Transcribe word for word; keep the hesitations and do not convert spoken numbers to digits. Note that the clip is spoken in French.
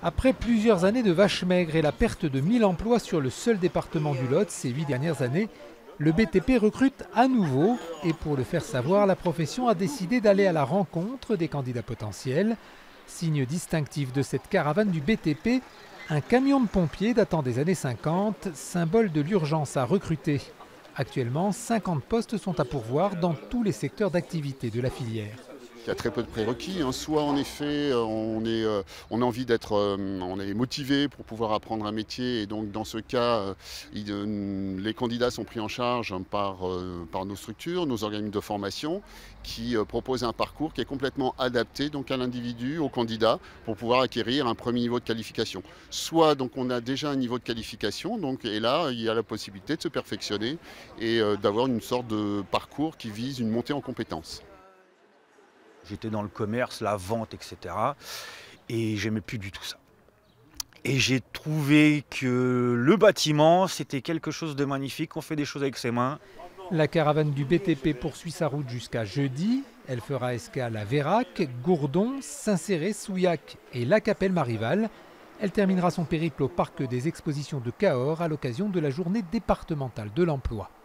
Après plusieurs années de vaches maigres et la perte de mille emplois sur le seul département du Lot ces huit dernières années, le B T P recrute à nouveau et pour le faire savoir, la profession a décidé d'aller à la rencontre des candidats potentiels. Signe distinctif de cette caravane du B T P, un camion de pompiers datant des années cinquante, symbole de l'urgence à recruter. Actuellement, cinquante postes sont à pourvoir dans tous les secteurs d'activité de la filière. Il y a très peu de prérequis. Hein. Soit en effet, on, est, euh, on a envie d'être, euh, on est motivé pour pouvoir apprendre un métier et donc dans ce cas, euh, il, euh, les candidats sont pris en charge par, euh, par nos structures, nos organismes de formation qui euh, proposent un parcours qui est complètement adapté donc à l'individu, au candidat pour pouvoir acquérir un premier niveau de qualification. Soit donc on a déjà un niveau de qualification donc, et là il y a la possibilité de se perfectionner et euh, d'avoir une sorte de parcours qui vise une montée en compétences. J'étais dans le commerce, la vente, et cetera. Et j'aimais plus du tout ça. Et j'ai trouvé que le bâtiment, c'était quelque chose de magnifique. On fait des choses avec ses mains. La caravane du B T P poursuit sa route jusqu'à jeudi. Elle fera escale à Vérac, Gourdon, Saint-Céré, Souillac et La Capelle-Marival. Elle terminera son périple au parc des expositions de Cahors à l'occasion de la journée départementale de l'emploi.